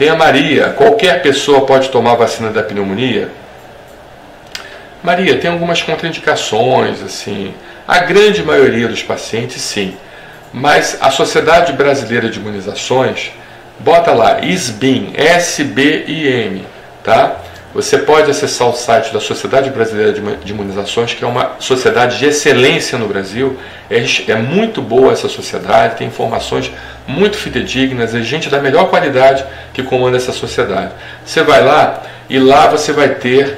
Tem a Maria. Qualquer pessoa pode tomar a vacina da pneumonia? Maria, tem algumas contraindicações, assim. A grande maioria dos pacientes, sim. Mas a Sociedade Brasileira de Imunizações, bota lá, SBIM, S-B-I-M, tá? Você pode acessar o site da Sociedade Brasileira de Imunizações, que é uma sociedade de excelência no Brasil. É muito boa essa sociedade, tem informações muito fidedignas, é gente da melhor qualidade que comanda essa sociedade. Você vai lá e lá você vai ter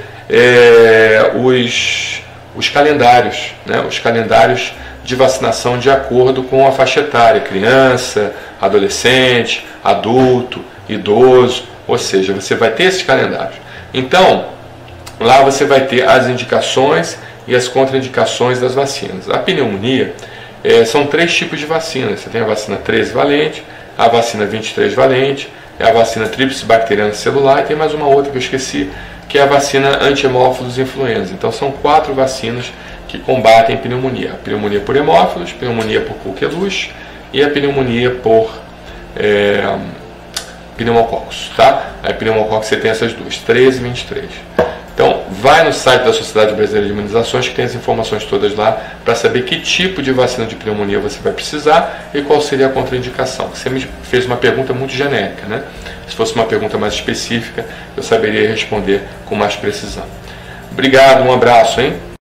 os calendários, né? Os calendários de vacinação de acordo com a faixa etária, criança, adolescente, adulto, idoso, ou seja, você vai ter esses calendários. Então, lá você vai ter as indicações e as contraindicações das vacinas. A pneumonia são 3 tipos de vacinas. Você tem a vacina 13 valente, a vacina 23 valente, a vacina tríplice bacteriana celular e tem mais uma outra que eu esqueci, que é a vacina anti-hemófilos influenza. Então são 4 vacinas que combatem pneumonia. A pneumonia por hemófilos, pneumonia por coqueluche e a pneumonia por pneumococcus, tá? A pneumococcus você tem essas duas, 13 e 23. Então, vai no site da Sociedade Brasileira de Imunizações, que tem as informações todas lá, para saber que tipo de vacina de pneumonia você vai precisar e qual seria a contraindicação. Você me fez uma pergunta muito genérica, né? Se fosse uma pergunta mais específica, eu saberia responder com mais precisão. Obrigado, um abraço, hein?